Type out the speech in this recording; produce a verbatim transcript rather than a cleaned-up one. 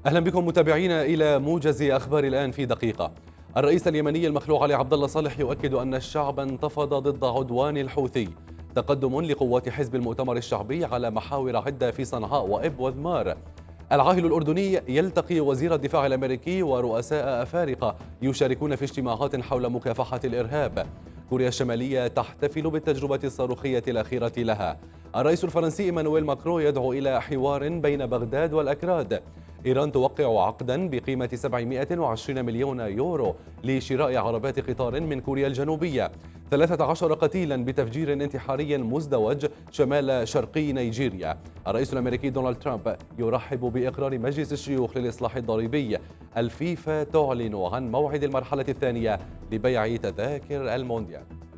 أهلا بكم متابعينا إلى موجز أخبار الآن في دقيقة. الرئيس اليمني المخلوع علي عبد الله صالح يؤكد أن الشعب انتفض ضد عدوان الحوثي. تقدم لقوات حزب المؤتمر الشعبي على محاور عدة في صنعاء وإب وذمار. العاهل الأردني يلتقي وزير الدفاع الأمريكي ورؤساء أفارقة يشاركون في اجتماعات حول مكافحة الإرهاب. كوريا الشمالية تحتفل بالتجربة الصاروخية الأخيرة لها. الرئيس الفرنسي إيمانويل ماكرون يدعو إلى حوار بين بغداد والأكراد. إيران توقع عقدا بقيمة سبعمائة وعشرين مليون يورو لشراء عربات قطار من كوريا الجنوبية. ثلاثة عشر قتيلا بتفجير انتحاري مزدوج شمال شرقي نيجيريا. الرئيس الأمريكي دونالد ترامب يرحب بإقرار مجلس الشيوخ للإصلاح الضريبي. الفيفا تعلن عن موعد المرحلة الثانية لبيع تذاكر المونديال.